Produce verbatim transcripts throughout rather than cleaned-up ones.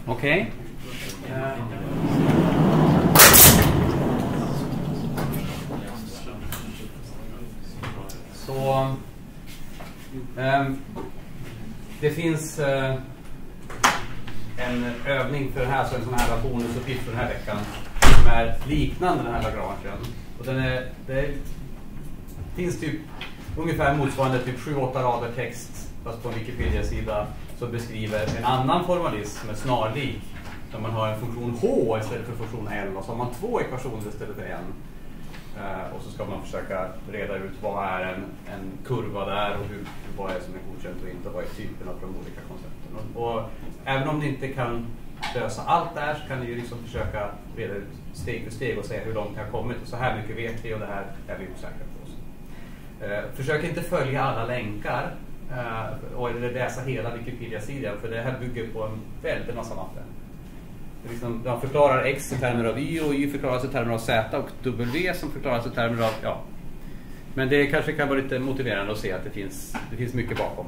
Okej. Okay. Uh. Så um, det finns uh, en övning för den här, så en sån här bonusuppgift för den här veckan som är liknande den här Lagrangen. Och den är, det finns typ ungefär motsvarande typ sju åtta rader text fast på en Wikipedia-sida som beskriver en annan formalism som är snarlik. Där man har en funktion H istället för funktion L och så har man två ekvationer istället för en. Uh, och så ska man försöka reda ut vad är en, en kurva där och hur, vad är som är godkänt och inte, vad är typen av de olika koncepten. Och, och även om ni inte kan lösa allt där så kan ni ju liksom försöka reda ut steg för steg och säga hur långt det har kommit. Och så här mycket vet vi och det här är vi osäkra på. Uh, försök inte följa alla länkar uh, och eller läsa hela Wikipedia-sidan, för det här bygger på en väldigt massa matte. Liksom, de förklarar X i termer av Y och Y förklaras i termer av Z och W som förklaras i termer av, ja. Men det kanske kan vara lite motiverande att se att det finns, det finns mycket bakom.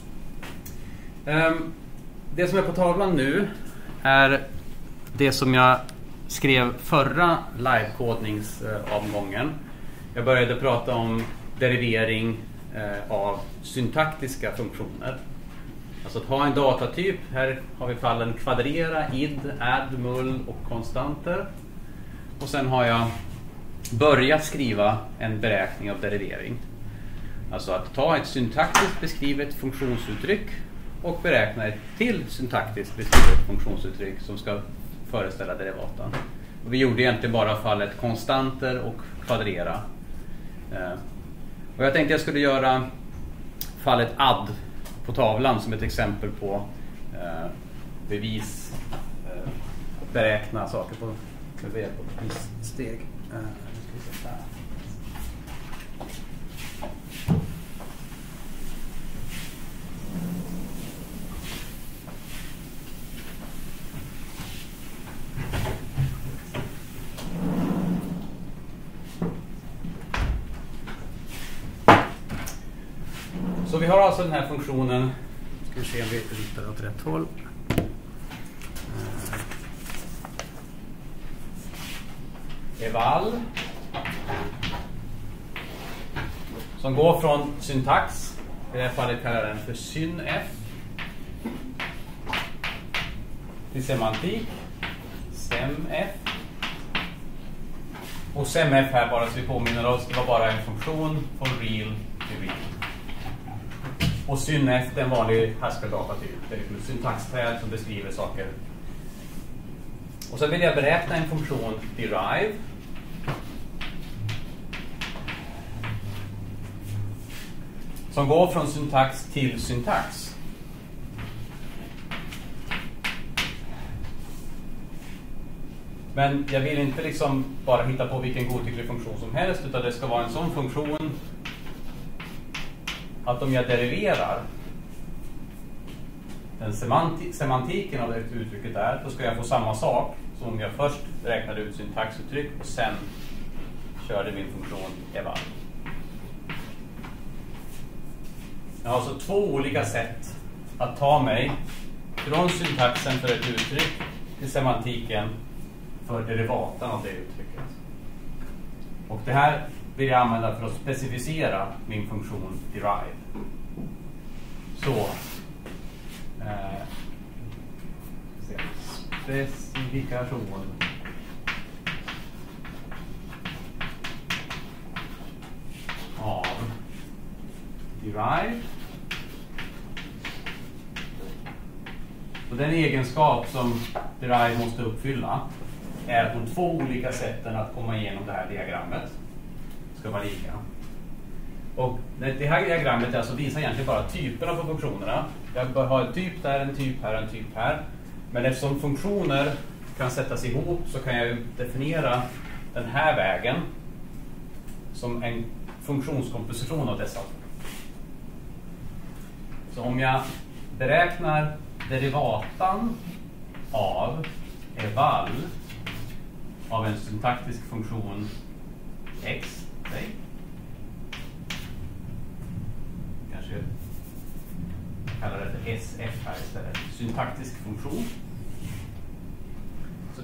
Um, det som är på tavlan nu är det som jag skrev förra livekodningsomgången. Jag började prata om derivering eh, av syntaktiska funktioner. Alltså att ha en datatyp, här har vi fallen kvadrera, id, add, mull och konstanter. Och sen har jag börjat skriva en beräkning av derivering. Alltså att ta ett syntaktiskt beskrivet funktionsuttryck och beräkna ett till syntaktiskt beskrivet funktionsuttryck som ska föreställa derivatan. Och vi gjorde egentligen bara fallet konstanter och kvadrera. Och jag tänkte jag skulle göra fallet add på tavlan som ett exempel på eh, bevis, eh, beräkna saker på, på ett visst steg. Eh, nu ska vi se här. Så vi har alltså den här funktionen, ska vi se om vi ritar åt rätt håll. Eval som går från syntax, i det här fallet kallar jag den för synf, till semantik, semf. Och semf här, bara så vi påminner oss, det var bara en funktion från real till real. Och synf är en vanlig Haskell-datatyp. Det är ett syntaxträd som beskriver saker. Och så vill jag beräkna en funktion derive. Som går från syntax till syntax. Men jag vill inte liksom bara hitta på vilken godtycklig funktion som helst, utan det ska vara en sån funktion att om jag deriverar den semanti- semantiken av det uttrycket där, då ska jag få samma sak som om jag först räknade ut syntaxuttryck och sen körde min funktion eval. Jag har alltså två olika sätt att ta mig från syntaxen för ett uttryck till semantiken för derivatan av det uttrycket. Och det här vill jag använda för att specificera min funktion derive. Så eh, specifikation av derive. Och den egenskap som derive måste uppfylla är att de två olika sätten att komma igenom det här diagrammet ska vara lika. Och det här diagrammet alltså visar egentligen bara typerna på funktionerna. Jag bör ha en typ där, en typ här, en typ här. Men eftersom funktioner kan sättas ihop så kan jag definiera den här vägen som en funktionskomposition av dessa. Så om jag beräknar derivatan av eval av en syntaktisk funktion x, säg. Kanske kallar det för S F här istället. Syntaktisk funktion.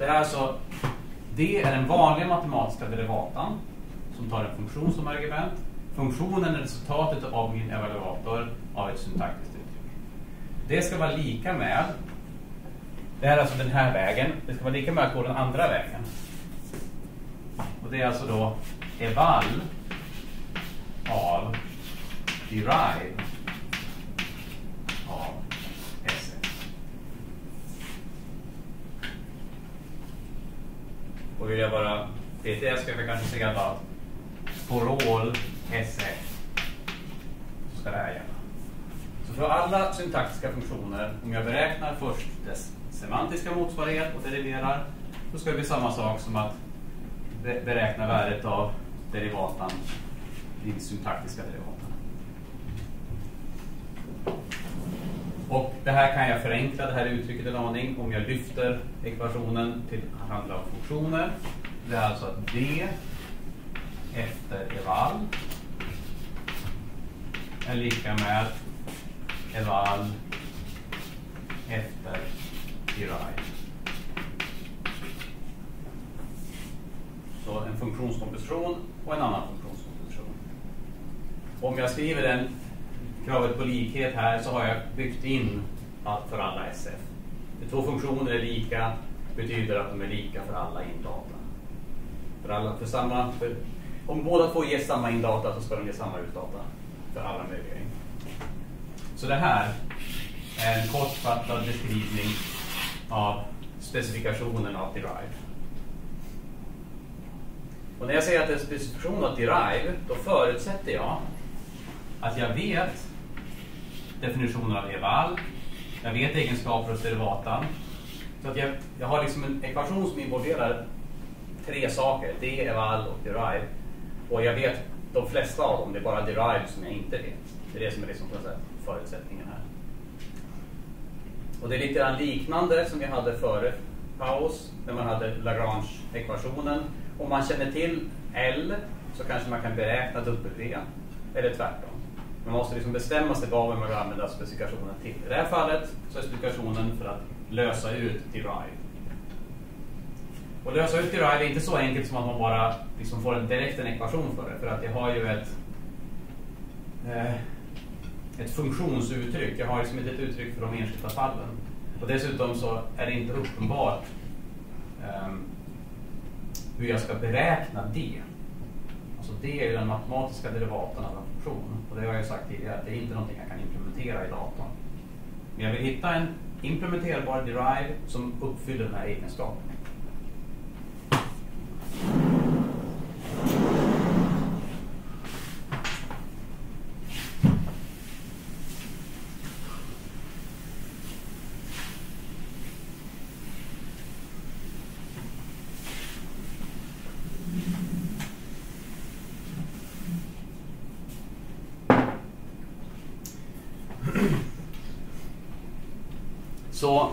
det här är alltså, det är den vanliga matematiska derivatan som tar en funktion som argument. Funktionen är resultatet av min evaluator av ett syntaktiskt uttryck. Det ska vara lika med, det här är alltså den här vägen, det ska vara lika med att gå den andra vägen. Och det är alltså då eval av derive av S F. Och vill jag bara P T S ska vi kanske säga att for all S F så ska det här gälla. Så för alla syntaktiska funktioner, om jag beräknar först dess semantiska motsvarighet och deriverar, då ska det bli samma sak som att beräkna värdet av derivatan i syntaktiska derivatan. Och det här kan jag förenkla, det här uttrycket en aning, om jag lyfter ekvationen till att handla om funktioner. Det är alltså att D efter eval är lika med eval efter derive. Så en funktionskomposition och en annan funktionskomposition. Om jag skriver den kravet på likhet här så har jag byggt in allt för alla S F. De två funktioner är lika betyder att de är lika för alla indata. För alla, för samma, för, om båda två ger samma indata så ska de ge samma utdata för alla möjliga. Så det här är en kortfattad beskrivning av specifikationen av derive. Och när jag säger att det är en specifikation av derive, då förutsätter jag att jag vet definitionen av eval, jag vet egenskaper hos derivatan. Så att jag, jag har liksom en ekvation som involverar tre saker, D, eval och derive. Och jag vet de flesta av dem, det är bara derive som jag inte vet. Det är det som är liksom på något sätt förutsättningen här. Och det är lite grann liknande som vi hade före paus, när man hade Lagrange-ekvationen. Om man känner till L så kanske man kan beräkna W, eller tvärtom. Man måste liksom bestämma sig vad man vill använda specifikationen till. I det här fallet så är specifikationen för att lösa ut derive. Och lösa ut derive är inte så enkelt som att man bara liksom får en direkt en ekvation för det. För att jag har ju ett, eh, ett funktionsuttryck. Jag har liksom inte ett uttryck för de enskilda fallen. Och dessutom så är det inte uppenbart eh, hur jag ska beräkna det. Alltså det är ju den matematiska derivaten av en funktion. Och det har jag sagt tidigare, att det är inte någonting jag kan implementera i datorn. Men jag vill hitta en implementerbar derive som uppfyller den här egenskapen. Så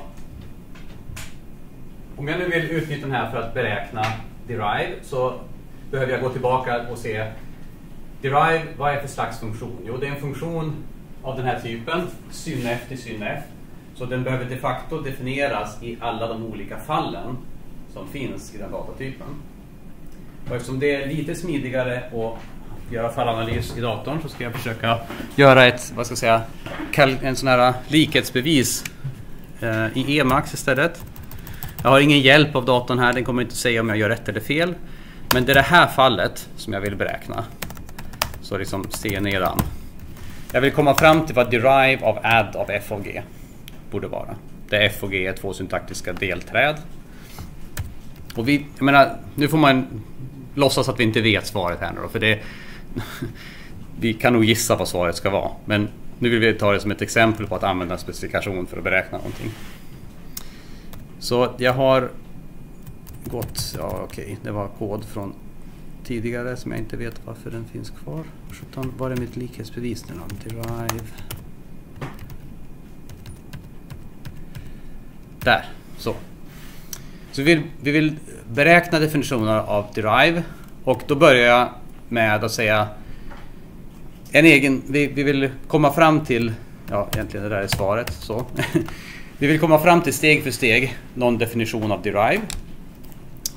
om jag nu vill utnyttja den här för att beräkna derive så behöver jag gå tillbaka och se derive, vad är det för slags funktion? Jo, det är en funktion av den här typen, synf till synf. Så den behöver de facto definieras i alla de olika fallen som finns i den datatypen. Och eftersom det är lite smidigare att göra fallanalys i datorn så ska jag försöka göra ett, vad ska jag säga, en sån här likhetsbevis i Emacs istället. Jag har ingen hjälp av datorn här, den kommer inte säga om jag gör rätt eller fel. Men det är det här fallet som jag vill beräkna. Så liksom se nedan. Jag vill komma fram till vad derive av add av f av g borde vara. Där f och g är två syntaktiska delträd. Och vi, jag menar, nu får man låtsas att vi inte vet svaret här nu då, för det vi kan nog gissa vad svaret ska vara. Men nu vill vi ta det som ett exempel på att använda en specifikation för att beräkna någonting. Så jag har gått, ja okej, det var kod från tidigare som jag inte vet varför den finns kvar. Var är mitt likhetsbevis nu då? Derive. Där, så. Så vi vill, vi vill beräkna definitioner av derive och då börjar jag med att säga en egen, vi, vi vill komma fram till, ja egentligen det där är svaret, så. Vi vill komma fram till steg för steg någon definition av derive.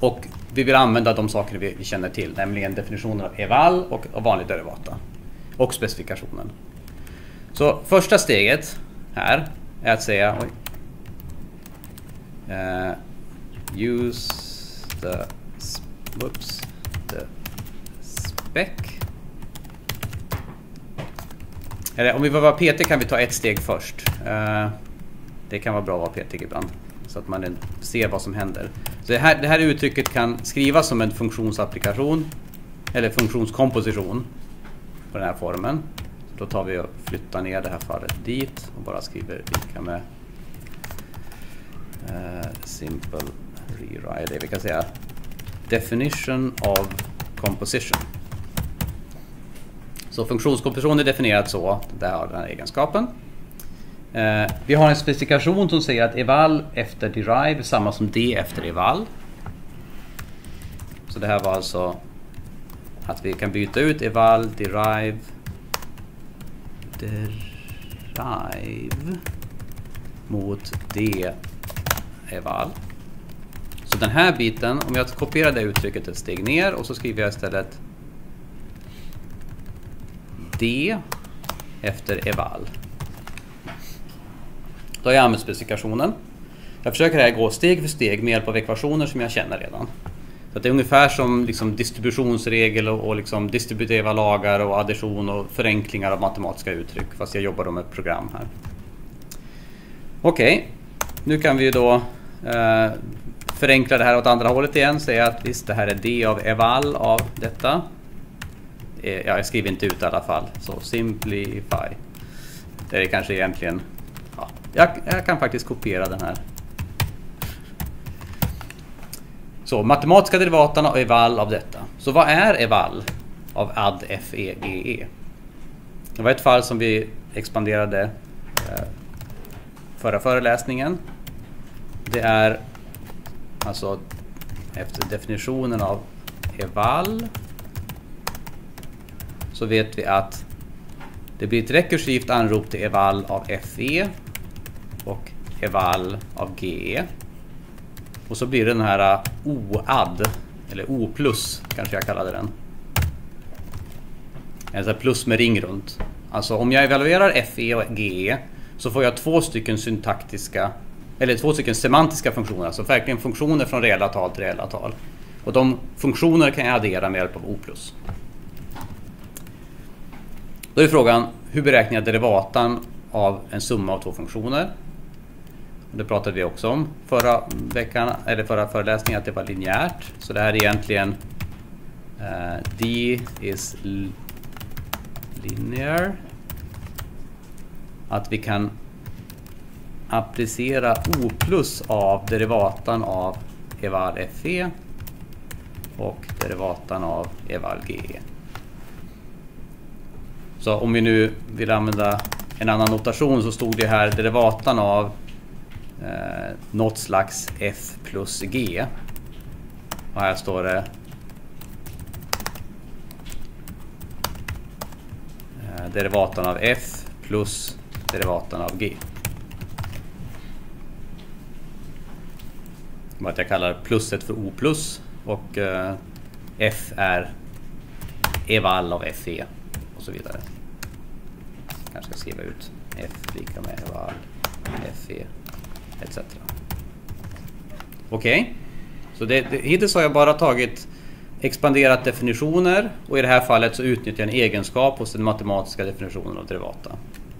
Och vi vill använda de saker vi, vi känner till, nämligen definitionen av eval och av vanlig derivata. Och specifikationen. Så första steget här är att säga oj, uh, use the, whoops, the spec. Eller om vi vill vara petig kan vi ta ett steg först. Uh, det kan vara bra att vara petig ibland. Så att man ser vad som händer. Så det här, det här uttrycket kan skrivas som en funktionsapplikation. Eller funktionskomposition. På den här formen. Så då tar vi och flyttar ner det här fallet dit. Och bara skriver lika med uh, simple rewrite. Vi kan säga definition of composition. Så funktionskomposition är definierat så. Där har den här egenskapen. Uh, vi har en specifikation som säger att eval efter derive är samma som d efter eval. Så det här var alltså att vi kan byta ut eval, derive, derive mot d eval. Så den här biten, om jag kopierar det uttrycket ett steg ner och så skriver jag istället d efter eval. Då har jag använt specifikationen. Jag försöker här gå steg för steg med hjälp av ekvationer som jag känner redan. Så att det är ungefär som liksom distributionsregel och, och liksom distributiva lagar och addition och förenklingar av matematiska uttryck. Fast jag jobbar då med ett program här. Okej, okay. Nu kan vi då eh, förenkla det här åt andra hållet igen. Säga att visst, det här är d av eval av detta. Eh, ja, jag skriver inte ut i alla fall. Så simplify. Det är kanske egentligen... Ja, jag, jag kan faktiskt kopiera den här. Så matematiska derivaterna och eval av detta. Så vad är eval av add fege? Det var ett fall som vi expanderade eh, förra föreläsningen. Det är alltså efter definitionen av eval så vet vi att det blir ett rekursivt anrop till eval av fe och eval av ge. Och så blir det den här o-add, eller o plus kanske jag kallade den. En sån här plus med ring runt. Alltså om jag evaluerar fe och ge så får jag två stycken syntaktiska, eller två stycken semantiska funktioner. Alltså verkligen funktioner från reella tal till reella tal. Och de funktioner kan jag addera med hjälp av o plus. Då är frågan, hur beräknar jag derivatan av en summa av två funktioner? Det pratade vi också om förra veckan, eller förra föreläsningen, att det var linjärt. Så det här är egentligen uh, d is linear. Att vi kan applicera o plus av derivatan av eval fe och derivatan av eval ge. Så om vi nu vill använda en annan notation så stod det här derivatan av eh, något slags f plus g. Och här står det eh, derivatan av f plus derivatan av g. Att jag kallar plusset för o plus och eh, f är eval av fe. Och så vidare. Kanske ska skriva ut f lika med eval, fe, et cetera. Okej. Okay. Så det, det, hittills har jag bara tagit expanderat definitioner och i det här fallet så utnyttjar jag en egenskap hos den matematiska definitionen av derivata.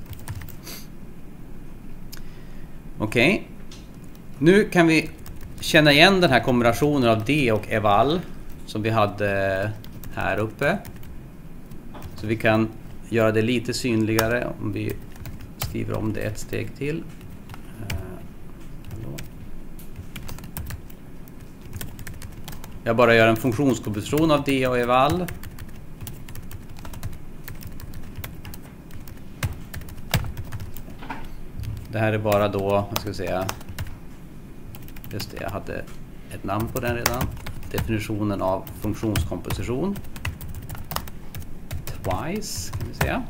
Okej. Okay. Nu kan vi känna igen den här kombinationen av d och eval som vi hade här uppe. Så vi kan göra det lite synligare om vi skriver om det ett steg till. Jag bara gör en funktionskomposition av d och eval. Det här är bara då, vad ska jag säga, just det, jag hade ett namn på den redan. Definitionen av funktionskomposition. Twice, kan vi säga.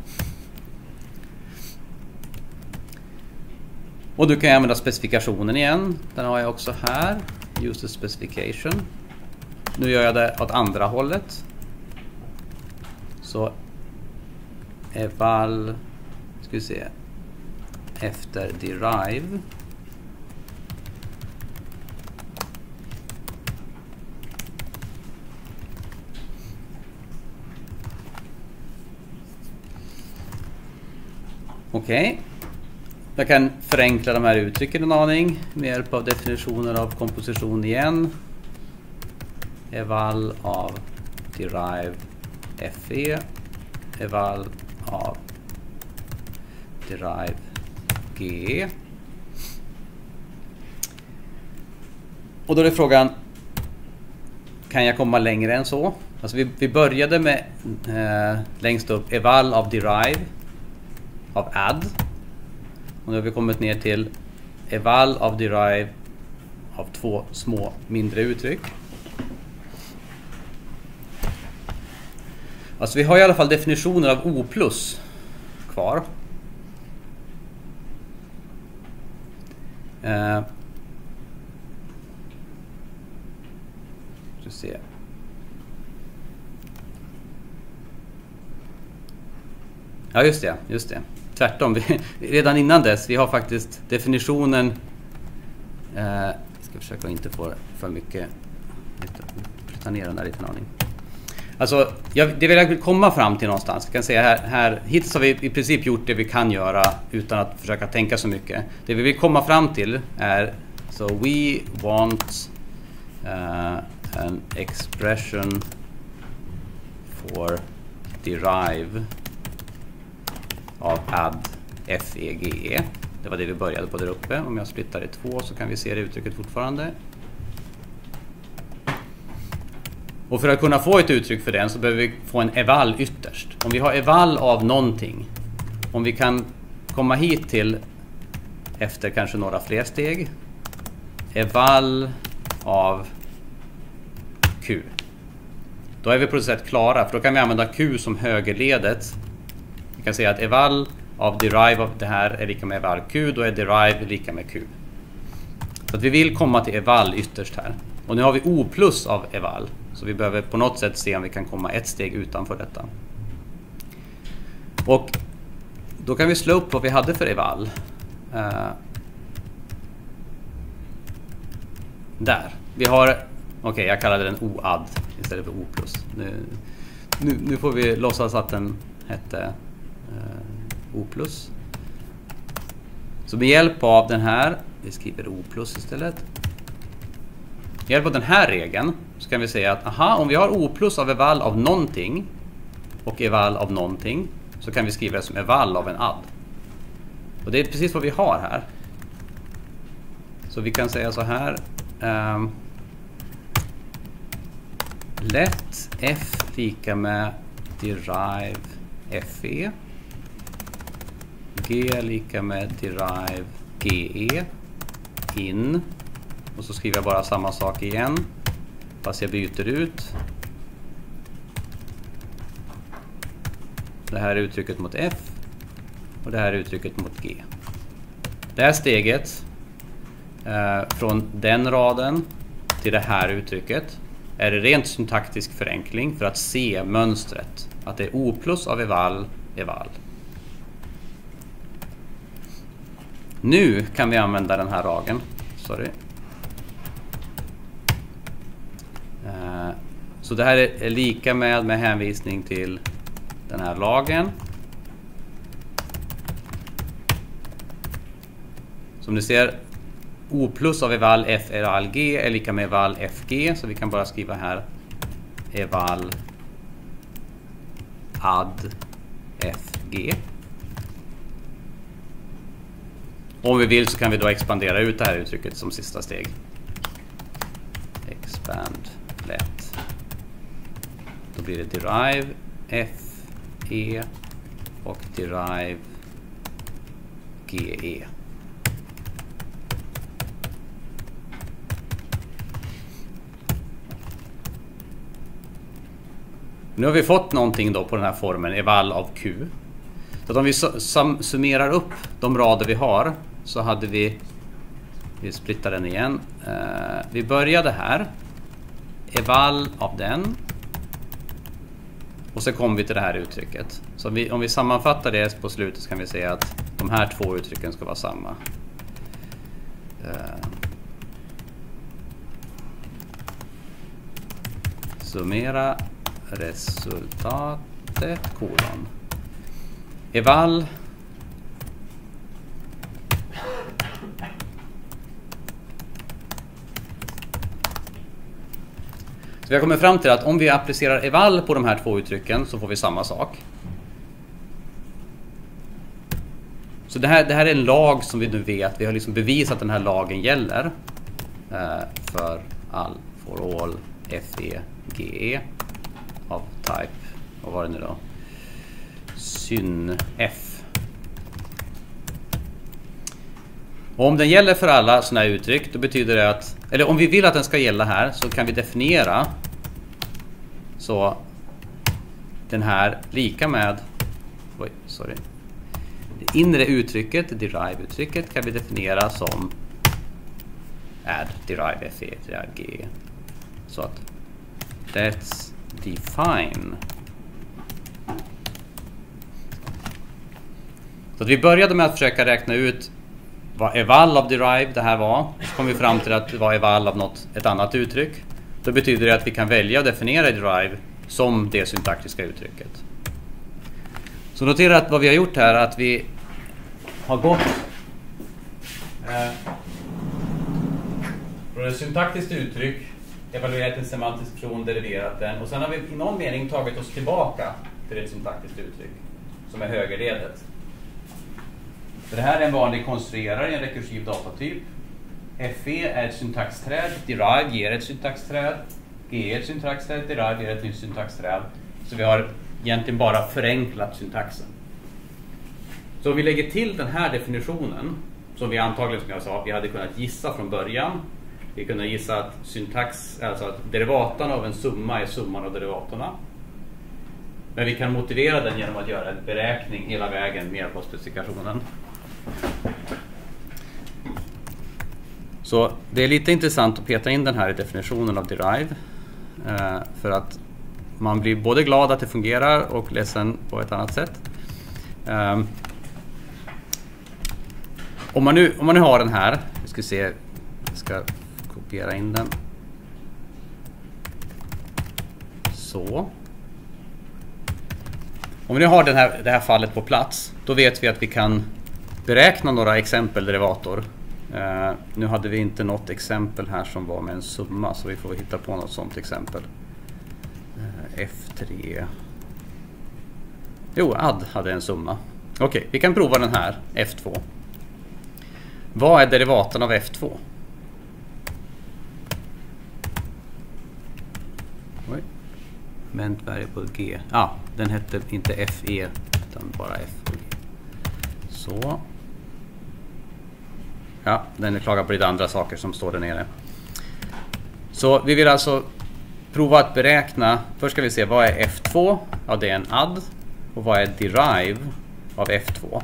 Och du kan använda specifikationen igen. Den har jag också här. Use the specification. nu gör jag det åt andra hållet. Så eval, ska vi se, efter derive. Okej. Okay. Jag kan förenkla de här uttrycken en aning med hjälp av definitioner av komposition igen. Eval av derive fe, eval av derive ge. Och då är frågan, kan jag komma längre än så? Alltså vi, vi började med eh, längst upp eval av derive av add. Och nu har vi kommit ner till eval av derive av två små mindre uttryck. Alltså vi har i alla fall definitioner av O plus kvar. Eh. Ska se. Ja just det, just det. Tvärtom, vi, redan innan dess, vi har faktiskt definitionen, eh, ska försöka inte få för mycket, ta ner den där lite en aning. Alltså, jag, det vill jag vill komma fram till någonstans. Jag kan säga här, här, hittills har vi i princip gjort det vi kan göra utan att försöka tänka så mycket. Det vi vill komma fram till är, so we want uh, an expression for derive av add fege. Det var det vi började på där uppe. Om jag splittar i två så kan vi se det uttrycket fortfarande. Och för att kunna få ett uttryck för den så behöver vi få en eval ytterst. Om vi har eval av någonting, om vi kan komma hit till efter kanske några fler steg, eval av Q. Då är vi på ett sätt klara, för då kan vi använda Q som högerledet. Vi kan säga att eval av derive av det här är lika med eval Q, då är derive lika med Q. Så att vi vill komma till eval ytterst här. Och nu har vi O plus av eval. Så vi behöver på något sätt se om vi kan komma ett steg utanför detta. Och då kan vi slå upp vad vi hade för eval. Uh, där. Vi har, okej okay, jag kallade den O-add istället för O plus. Nu, nu, nu får vi låtsas att den hette uh, O plus. Så med hjälp av den här, vi skriver O plus istället. Med hjälp av den här regeln så kan vi säga att aha, om vi har O plus av eval av någonting och eval av någonting så kan vi skriva det som eval av en add. Och det är precis vad vi har här. Så vi kan säga så här. Um, let f lika med derive fe. G lika med derive ge. In. Och så skriver jag bara samma sak igen. Fast jag byter ut det här uttrycket mot F och det här uttrycket mot G. Det här steget eh, från den raden till det här uttrycket är det rent syntaktisk förenkling för att se mönstret. Att det är O plus av eval, eval. Nu kan vi använda den här ragen. Sorry. Så det här är lika med med hänvisning till den här lagen. Som ni ser, O plus av eval f eval g är lika med eval fg. Så vi kan bara skriva här eval add fg. Om vi vill så kan vi då expandera ut det här uttrycket som sista steg. Expand let. Då blir det derive fe och derive ge. Nu har vi fått någonting då på den här formen eval av Q. Så att om vi summerar upp de rader vi har så hade vi, vi splittar den igen. Uh, vi började här. eval av den. Och så kommer vi till det här uttrycket. Så om vi, om vi sammanfattar det på slutet så kan vi säga att de här två uttrycken ska vara samma. Uh, summera resultatet kolon. Eval så vi har kommit fram till att om vi applicerar eval på de här två uttrycken så får vi samma sak. Så det här, det här är en lag som vi nu vet. Vi har liksom bevisat att den här lagen gäller eh, för all, for all fe ge av type, vad var det nu då? Synf. Och om den gäller för alla sådana här uttryck, då betyder det att, eller om vi vill att den ska gälla här, så kan vi definiera så den här lika med, oj, sorry. Det inre uttrycket, derive-uttrycket, kan vi definiera som add derive fe derive ge. Så att let's define. Så att vi började med att försöka räkna ut vad eval av derive det här var. Så kom vi fram till att det var eval av något, ett annat uttryck. Då betyder det att vi kan välja att definiera derive som det syntaktiska uttrycket. Så notera att vad vi har gjort här är att vi har gått eh, från ett syntaktiskt uttryck, evaluerat en semantisk funktion, deriverat den, och sen har vi i någon mening tagit oss tillbaka till ett syntaktiskt uttryck som är högerledet. Så det här är en vanlig konstruerare i en rekursiv datatyp. Fe är ett syntaxträd, derive ger ett syntaxträd, ge är ett syntaxträd, derive ger ett nytt syntaxträd. Så vi har egentligen bara förenklat syntaxen. Så om vi lägger till den här definitionen, som vi antagligen, som jag sa, vi hade kunnat gissa från början. Vi kunde gissa att syntax, alltså att derivatorn av en summa är summan av derivatorna. Men vi kan motivera den genom att göra en beräkning hela vägen med hjälp av specifikationen. Så det är lite intressant att peta in den här i definitionen av derive. Eh, för att man blir både glad att det fungerar och ledsen på ett annat sätt. Um, om, man nu, om man nu har den här, vi ska se, jag ska kopiera in den. Så. Om vi nu har den här, det här fallet på plats, då vet vi att vi kan beräkna några exempel derivator. Uh, nu hade vi inte något exempel här som var med en summa, så vi får hitta på något sånt exempel. F tre. Jo, add hade en summa. Okej, okay, vi kan prova den här, F två. Vad är derivaten av F två? Oj. Ment variable G. Ja, ah, den hette inte Fe utan bara F och G. Så. Ja, den klagar på lite andra saker som står där nere. Så vi vill alltså prova att beräkna. Först ska vi se, vad är F två? Ja, det är en add. Och vad är derive av F två?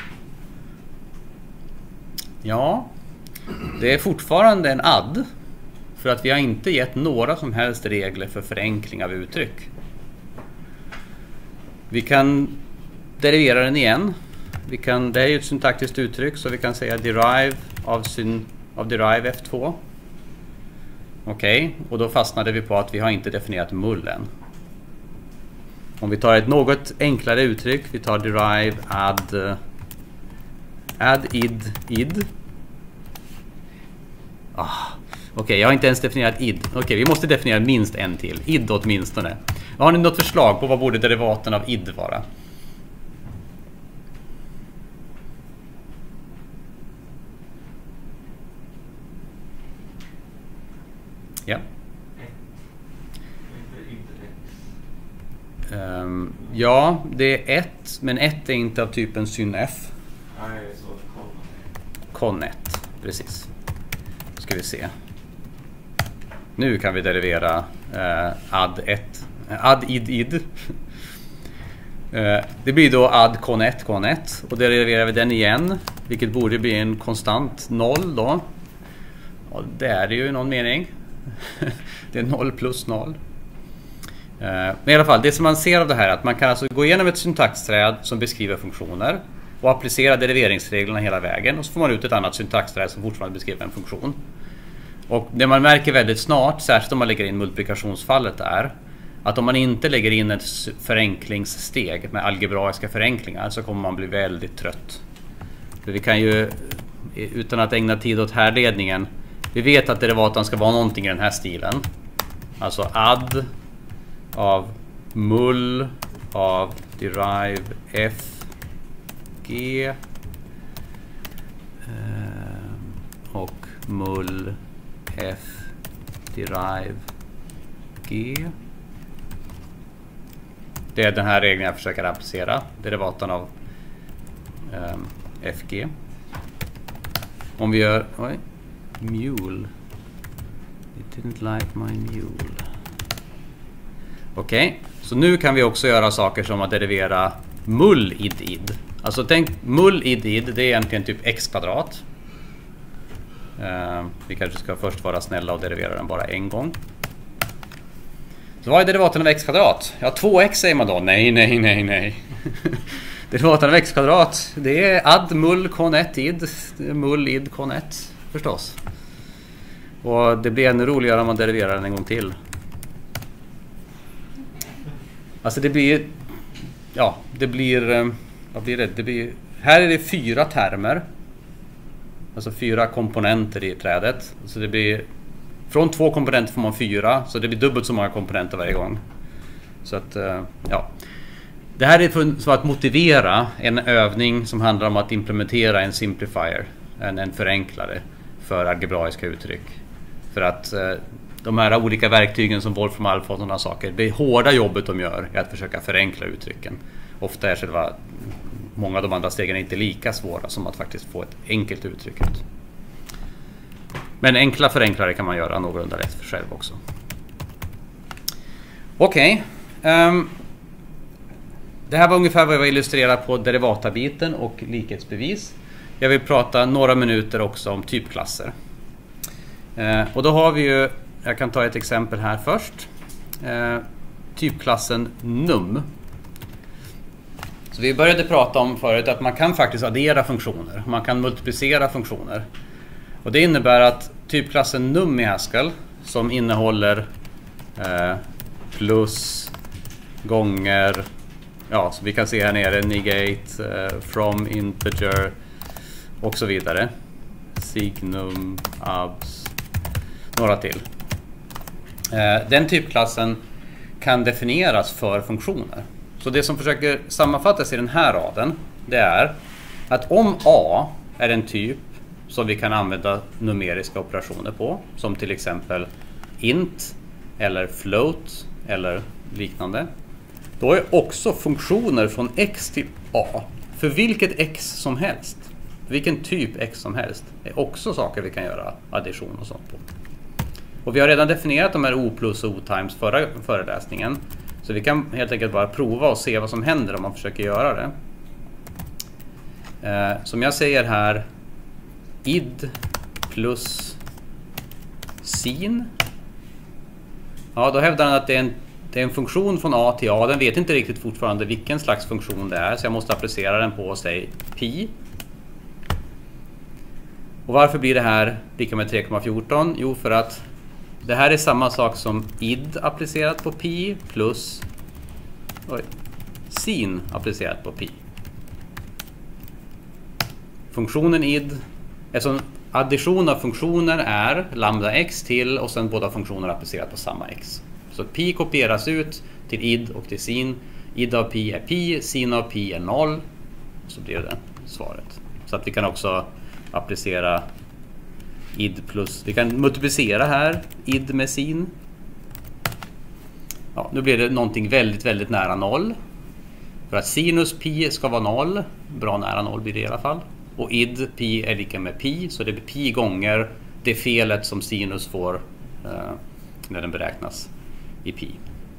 Ja, det är fortfarande en add. För att vi har inte gett några som helst regler för förenkling av uttryck. Vi kan derivera den igen. Vi kan, det är ju ett syntaktiskt uttryck, så vi kan säga derive av, syn, av derive F två. Okej, okay, och då fastnade vi på att vi har inte definierat mullen. Om vi tar ett något enklare uttryck, vi tar derive add add id id. Ah, Okej, okay, jag har inte ens definierat id. Okej, okay, vi måste definiera minst en till. Id åtminstone. Har ni något förslag på vad borde derivaten av id vara? Ja. Um, ja, det är ett, men ett är inte av typen synf. Nej, så connet, precis. Då ska vi se. Nu kan vi derivera uh, add ett, add id id. uh, det blir då add connet connet, och deriverar vi den igen, vilket borde bli en konstant noll då. Och det är det ju i någon mening. Det är noll plus noll. Men i alla fall, det som man ser av det här är att man kan alltså gå igenom ett syntaxträd som beskriver funktioner och applicera deriveringsreglerna hela vägen, och så får man ut ett annat syntaxträd som fortfarande beskriver en funktion. Och det man märker väldigt snart, särskilt om man lägger in multiplikationsfallet, är att om man inte lägger in ett förenklingssteg med algebraiska förenklingar så kommer man bli väldigt trött. För vi kan ju, utan att ägna tid åt härledningen, vi vet att derivatan ska vara någonting i den här stilen. Alltså add av mul av derive f g eh, och mul f derive g. Det är den här regeln jag försöker applicera, derivatan av eh, fg. Om vi gör oj, mule, it didn't like my mule. Okej, okay. Så nu kan vi också göra saker som att derivera mul id id. Alltså tänk, mul id id, det är egentligen typ x kvadrat. Uh, vi kanske ska först vara snälla och derivera den bara en gång. Så vad är derivaten av x kvadrat? Ja, två x säger man då. Nej, nej, nej, nej. Derivaten av x kvadrat, det är add mul kon ett id. Mul id kon ett, förstås. Och det blir ännu roligare om man deriverar den en gång till. Alltså det blir, ja, det blir, vad blir det? Det blir, här är det fyra termer. Alltså fyra komponenter i trädet. Så det blir, från två komponenter får man fyra, så det blir dubbelt så många komponenter varje gång. Så att, ja. Det här är för, för att motivera en övning som handlar om att implementera en simplifier, en, en förenklare för algebraiska uttryck. För att de här olika verktygen som Wolfram Alpha och sådana saker, det hårda jobbet de gör är att försöka förenkla uttrycken. Ofta är själva, många av de andra stegen inte lika svåra som att faktiskt få ett enkelt uttryck ut. Men enkla förenklare kan man göra någorlunda lätt för själv också. Okej. Okay. Um, det här var ungefär vad jag illustrerar på derivatabiten och likhetsbevis. Jag vill prata några minuter också om typklasser. Uh, och då har vi ju, jag kan ta ett exempel här först. Uh, typklassen num. Så vi började prata om förut att man kan faktiskt addera funktioner. Man kan multiplicera funktioner. Och det innebär att typklassen num i Haskell, som innehåller eh, plus, gånger, ja, så vi kan se här nere, negate, eh, from, integer och så vidare. Signum, abs, några till. Eh, den typklassen kan definieras för funktioner. Så det som försöker sammanfattas i den här raden, det är att om A är en typ som vi kan använda numeriska operationer på, som till exempel int eller float eller liknande, då är också funktioner från x till A, för vilket x som helst, vilken typ x som helst, är också saker vi kan göra addition och sånt på. Och vi har redan definierat de här o plus och o times förra föreläsningen. Så vi kan helt enkelt bara prova och se vad som händer om man försöker göra det. Eh, som jag säger här, id plus sin. Ja, då hävdar han att det är, en, det är en funktion från A till A. Den vet inte riktigt fortfarande vilken slags funktion det är, så jag måste applicera den på, säg, pi. Och varför blir det här lika med tre komma fjorton? Jo, för att det här är samma sak som id applicerat på pi plus oj, sin applicerat på pi. Funktionen id, alltså addition av funktioner är lambda x till och sen båda funktioner applicerat på samma x. Så pi kopieras ut till id och till sin. Id av pi är pi, sin av pi är noll. Så blir det svaret. Så att vi kan också applicera id plus, vi kan multiplicera här id med sin. Ja, nu blir det någonting väldigt väldigt nära noll. För att sinus pi ska vara noll, bra nära noll blir det i alla fall. Och id pi är lika med pi, så det blir pi gånger det felet som sinus får eh, när den beräknas i pi.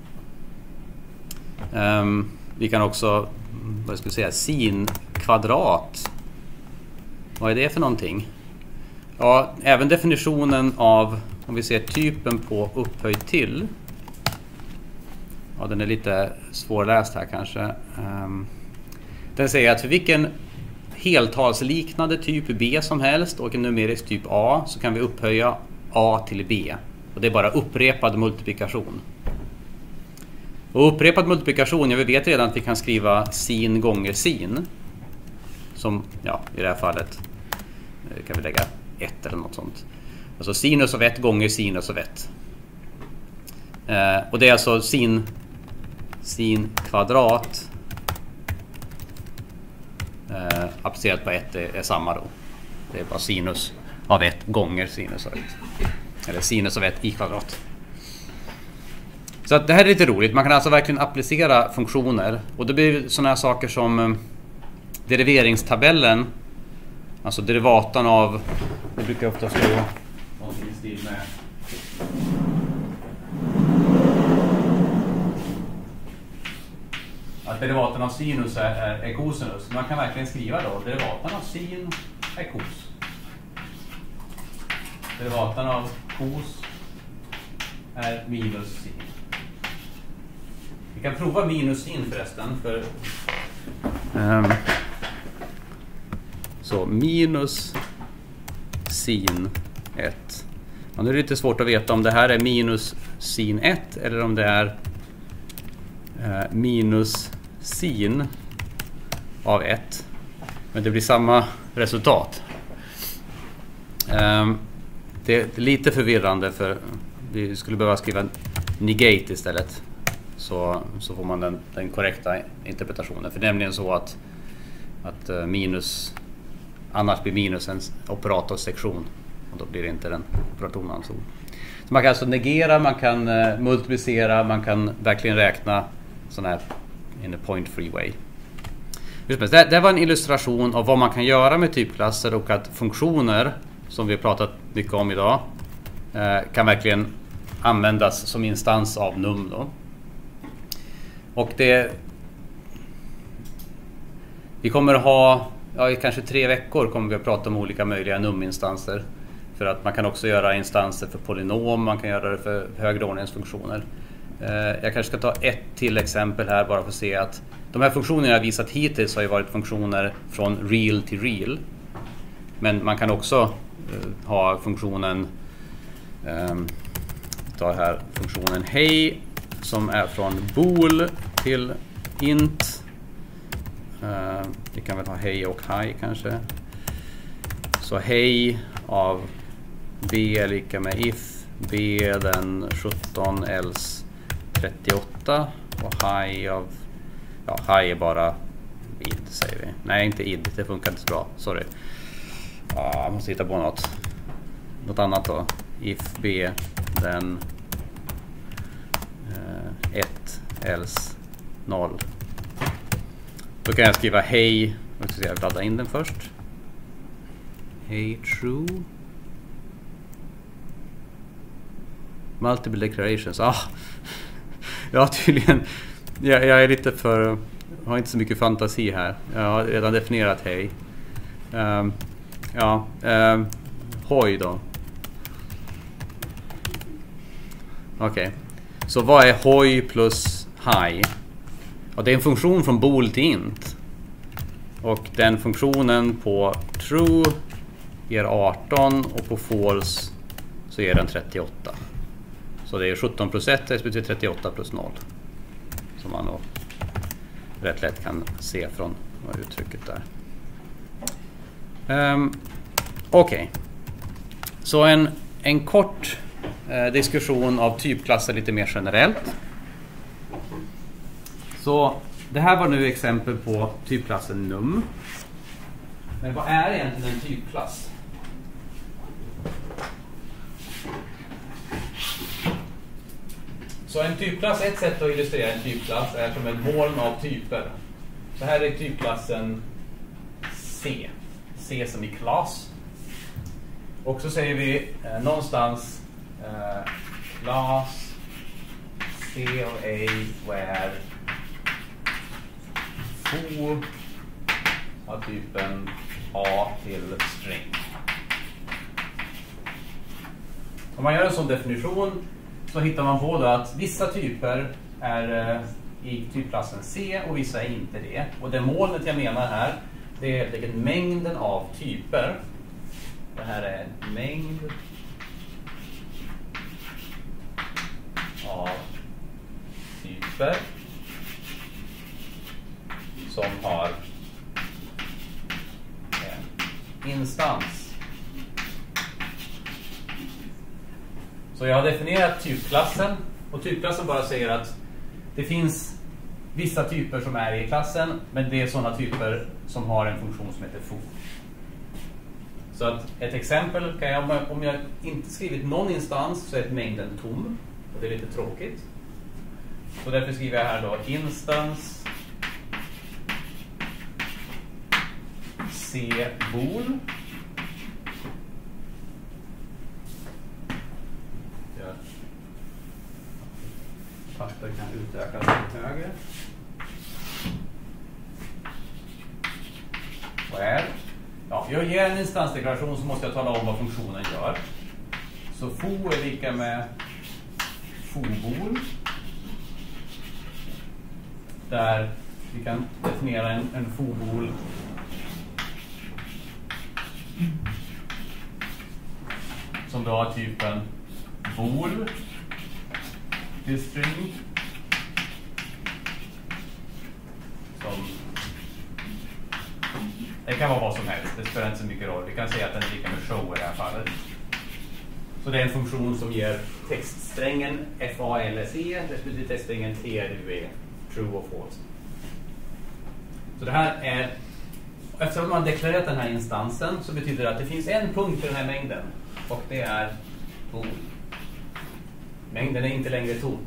Um, vi kan också, vad ska jag säga, sin kvadrat. Vad är det för någonting? Ja, även definitionen av om vi ser typen på upphöjd till. Ja, den är lite svårläst här kanske. Um, den säger att för vilken heltalsliknande typ B som helst och en numerisk typ A så kan vi upphöja A till B. Och det är bara upprepad multiplikation. Och upprepad multiplikation, ja, vi vet redan att vi kan skriva sin gånger sin. Som, ja, i det här fallet kan vi lägga ett eller något sånt. Alltså sinus av ett gånger sinus av ett. Eh, och det är alltså sin, sin kvadrat eh, applicerat på ett är, är samma då. Det är bara sinus av ett gånger sinus av ett. Eller sinus av ett i kvadrat. Så att det här är lite roligt. Man kan alltså verkligen applicera funktioner. Och det blir sådana här saker som eh, deriveringstabellen. Alltså derivatan av, det brukar ofta stå någonting i stil med att derivaten av sinus är, är, är cosinus. Man kan verkligen skriva då derivaten av sin är cos. Derivaten av cos är minus sin. Vi kan prova minus sin förresten. För, um, så minus sin ett. Ja, nu är det lite svårt att veta om det här är minus sin ett eller om det är eh, minus sin av ett. Men det blir samma resultat. Um, det är lite förvirrande för vi skulle behöva skriva negate istället. Så, så får man den, den korrekta interpretationen. För det är nämligen så att, att minus, annars blir minus en operatorsektion. Och då blir det inte den operatorn alltså. Så man kan alltså negera, man kan uh, multiplicera, man kan verkligen räkna sån här in a point free way. Det, det var en illustration av vad man kan göra med typklasser och att funktioner, som vi har pratat mycket om idag, uh, kan verkligen användas som instans av num då. Och det vi kommer ha, ja, i kanske tre veckor kommer vi att prata om olika möjliga num-instanser. För att man kan också göra instanser för polynom, man kan göra det för högre ordningsfunktioner. Eh, jag kanske ska ta ett till exempel här bara för att se att de här funktionerna jag visat hittills har ju varit funktioner från real till real. Men man kan också eh, ha funktionen, eh, ta här funktionen hej som är från bool till int. Uh, vi kan väl ha hej och high kanske. Så hej av b är lika med if b den sjutton else trettioåtta och high av, ja, high är bara id säger vi. Nej, inte id, det funkar inte så bra, sorry. Ah, jag måste hitta på något något annat då. If b den ett else noll. Då kan jag skriva hej, och så ska jag ladda in den först. Hej true. Multiple declarations. Ah. Ja, tydligen. Jag, jag är lite för, har inte så mycket fantasi här. Jag har redan definierat hej. Um, ja, um, hoj då. Okej. Okay. Så vad är hoj plus high? Och det är en funktion från bool till int. Och den funktionen på true ger arton och på false så ger den trettioåtta. Så det är sjutton plus ett respektive trettioåtta plus noll. Som man då rätt lätt kan se från uttrycket där. Um, Okej. Okay. Så en, en kort eh, diskussion av typklasser lite mer generellt. Så det här var nu exempel på typklassen num. Men vad är egentligen en typklass? Så en typklass, ett sätt att illustrera en typklass är som ett moln av typer. Så här är typklassen C. C som i class. Och så säger vi eh, någonstans eh, class C of A where foo av typen A till string. Om man gör en sån definition så hittar man på då att vissa typer är i typklassen C och vissa är inte det. Och det målet jag menar här, det är helt enkelt mängden av typer. Det här är en mängd av typer som har en instans. Så jag har definierat typklassen, och typklassen bara säger att det finns vissa typer som är i klassen, men det är sådana typer som har en funktion som heter foo. Så att ett exempel kan jag, om jag inte skrivit någon instans så är mängden tom, och det är lite tråkigt. Så därför skriver jag här då instans c-bool. Papper kan utökas till höger. Where? Ja, jag ger en instansdeklaration så måste jag tala om vad funktionen gör. Så foo är lika med foo-bool. Där vi kan definiera en, en foo-bool som då har typen bool till string som det kan vara vad som helst, det spelar inte så mycket roll. Vi kan säga att den är lika med show i det här fallet. Så det är en funktion som ger textsträngen false respektive textsträngen true, true och false. Så det här är, eftersom man deklarerat den här instansen så betyder det att det finns en punkt i den här mängden, och det är bool. Mängden är inte längre tom.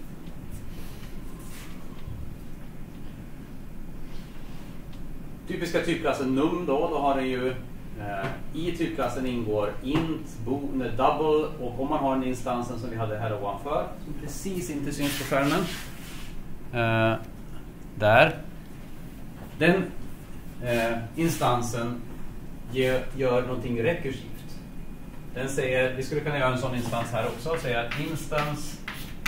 Typiska typklassen num då, då har det ju eh, i typklassen ingår int, bo, double, och om man har en instansen som vi hade här ovanför som precis inte syns på skärmen eh, där, den eh, instansen ge, gör någonting rekursivt. Den säger, vi skulle kunna göra en sån instans här också, och säga att instans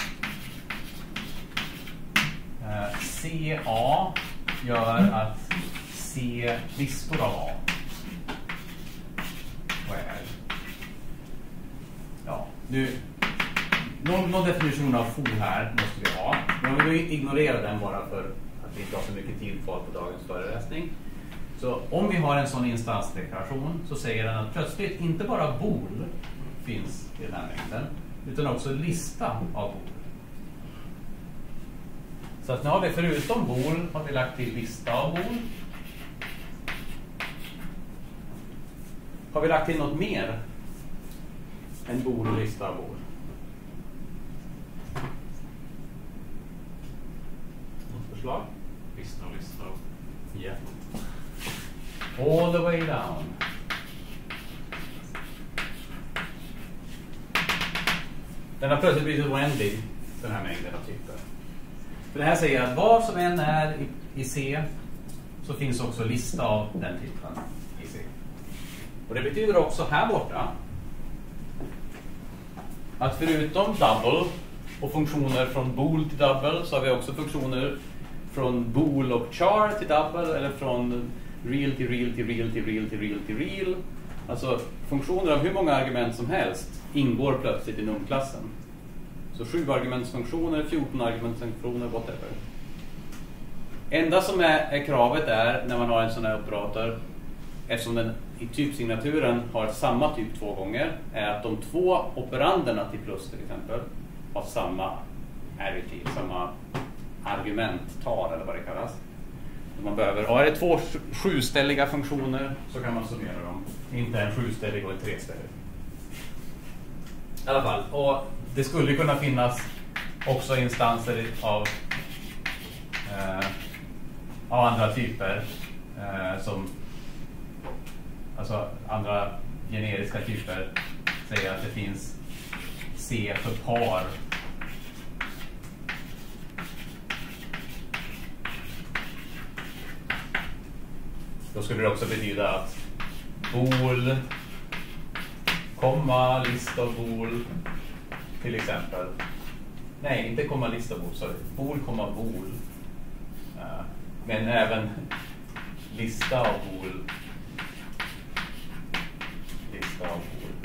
eh, ca gör att C listor av A. Where? Ja, nu någon, någon definition av foo här måste vi ha. Jag vill ignorera den bara för att vi inte har så mycket tid kvar på dagens föreläsning. Så om vi har en sån instansdeklaration så säger den att plötsligt inte bara bool finns i den här mängden, utan också lista av bool. Så att nu har vi förutom bool har vi lagt till lista av bool. Har vi lagt till något mer än bool och lista av bool? Något förslag? Lista och lista av. Ja. Yeah. All the way down. Den har plötsligt blivit oändlig, den här mängden av typer. För det här säger att vad som än är i, i C så finns också lista av den typen i C. Och det betyder också här borta att förutom double och funktioner från bool till double så har vi också funktioner från bool och char till double, eller från real till real till real till real till real till real. Alltså funktioner av hur många argument som helst ingår plötsligt i num-klassen. Så sju argumentsfunktioner, fjorton argumentsfunktioner, whatever. Enda som är, är kravet är när man har en sån här operator, eftersom den i typsignaturen har samma typ två gånger, är att de två operanderna till plus till exempel har samma arity, samma argumenttal eller vad det kallas. Man behöver, och är det två sjuställiga funktioner så kan man summera dem. Inte en sjuställig och en treställig. I alla fall, och det skulle kunna finnas också instanser av, eh, av andra typer eh, som alltså andra generiska typer säger att det finns C för par. Då skulle det också betyda att bool komma, lista och bool till exempel. Nej, inte komma, lista och bool, sorry. Bool, komma, bool. Uh, men även lista och bool. Lista och bool.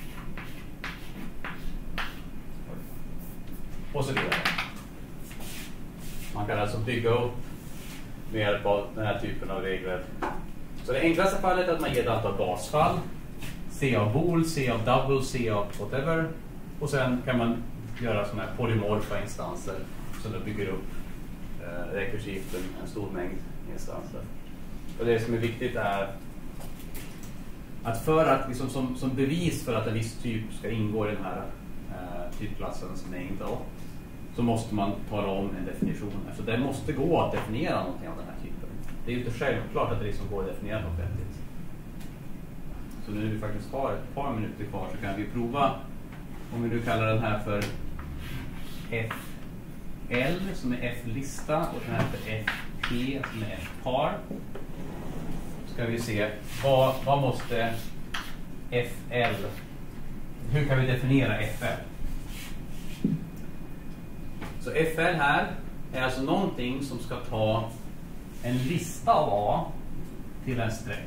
Och så vidare. Man kan alltså bygga upp med hjälp av den här typen av regler. Så det enklaste fallet är att man ger ett antal basfall. C av bool, C av double, C av whatever. Och sen kan man göra sådana här polymorfa instanser som då bygger upp eh, rekursivt en, en stor mängd instanser. Och det som är viktigt är att för att liksom, som, som bevis för att en viss typ ska ingå i den här eh, typklassens mängd då, så måste man tala om en definition. Alltså det måste gå att definiera någonting av den här typen. Det är ju inte självklart att det liksom går att definiera något vettigt. Så nu när vi faktiskt har ett par minuter kvar så kan vi prova, om vi nu kallar den här för F L som är F-lista och den här för F P som är F-par. Så ska vi se vad, vad måste F L, hur kan vi definiera F L? Så F L här är alltså någonting som ska ta en lista av A till en sträng.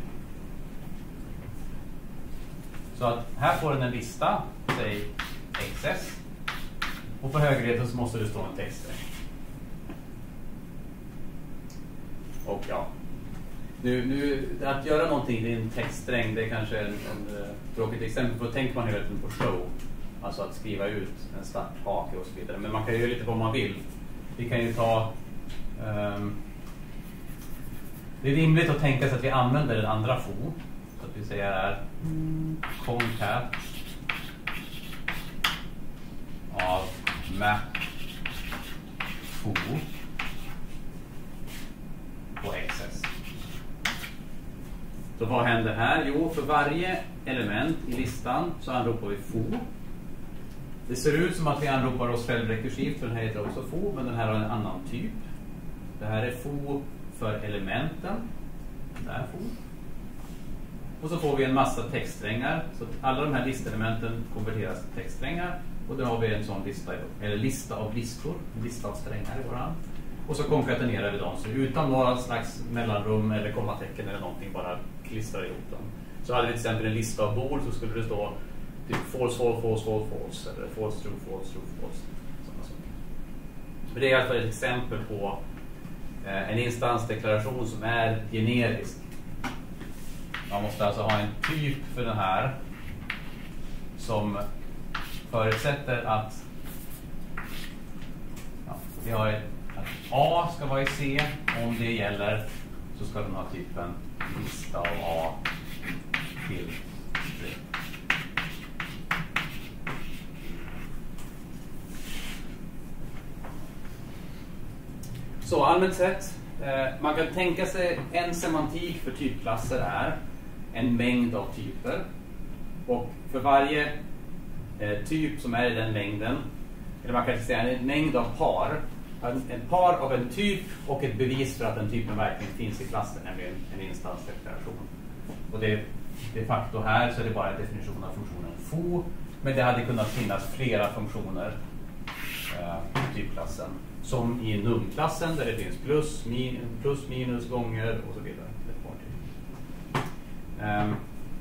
Så att här får den en lista, säg X S, och på högerheten så måste det stå en textsträng. Och ja, nu, nu att göra någonting i en textsträng, det är kanske en, en uh, tråkigt exempel, för då tänker man hela tiden på show. Alltså att skriva ut en starthake och så vidare. Men man kan ju göra lite vad man vill. Vi kan ju ta... Um, det är rimligt att tänka sig att vi använder den andra fo. Så att vi säger här concat av map fo på X S. Så vad händer här? Jo, för varje element i listan så anropar vi fo. Det ser ut som att vi anropar oss själv rekursivt, för den här heter också fo, men den här har en annan typ. Det här är fo för elementen. Där fo. Och så får vi en massa textsträngar. Så alla de här listelementen konverteras till textsträngar. Och då har vi en sån lista, eller lista av listor, en lista av strängar i våran. Och så konkatenerar vi dem. Så utan några slags mellanrum eller kommatecken eller någonting, bara klistrar ihop dem. Så hade vi till exempel en lista av bool, så skulle det stå typ false, false, false, false, false, eller false, true, false, true, false. Sådana saker. Men det är i alla fall ett exempel på eh, en instansdeklaration som är generisk. Man måste alltså ha en typ för den här som förutsätter att, ja, vi har ett, att A ska vara i C. Om det gäller så ska den ha typen lista av A till string. Så allmänt sett, eh, man kan tänka sig en semantik för typklasser är en mängd av typer. Och för varje eh, typ som är i den mängden, eller man kan säga en mängd av par, en, en par av en typ och ett bevis för att den typen verkligen finns i klassen, nämligen en instansdeklaration. Och det, de facto här så är det bara en definition av funktionen fo, men det hade kunnat finnas flera funktioner eh, i typklassen. Som i num-klassen där det finns plus, min, plus, minus, gånger och så vidare. Um,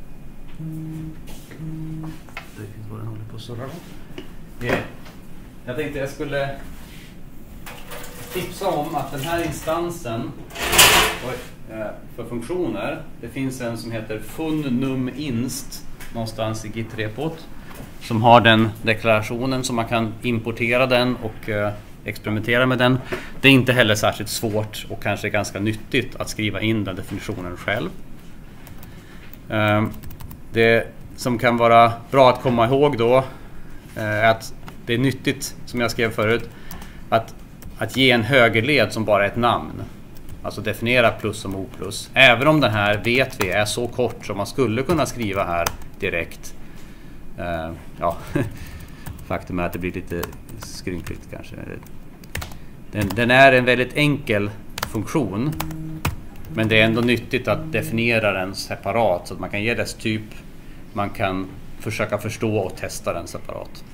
det finns vad den håller på att surra då. Yeah. Jag tänkte jag skulle tipsa om att den här instansen för funktioner, det finns en som heter funnum-inst någonstans i git-repot som har den deklarationen, så man kan importera den och uh, experimentera med den. Det är inte heller särskilt svårt och kanske ganska nyttigt att skriva in den definitionen själv. Uh, det som kan vara bra att komma ihåg då uh, är att det är nyttigt, som jag skrev förut, att, att ge en högerled som bara är ett namn. Alltså definiera plus som O plus. Även om den här vet vi är så kort som man skulle kunna skriva här direkt. Uh, ja, faktum är att det blir lite skrynkligt kanske. Den, den är en väldigt enkel funktion. Men det är ändå nyttigt att definiera den separat så att man kan ge dess typ. Man kan försöka förstå och testa den separat.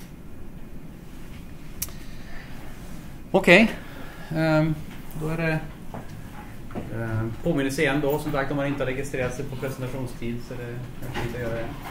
Okej, okay. um, då är det um, påminnelse igen då. Som sagt, om man inte har registrerat sig på presentationstid så är det kanske inte att göra det.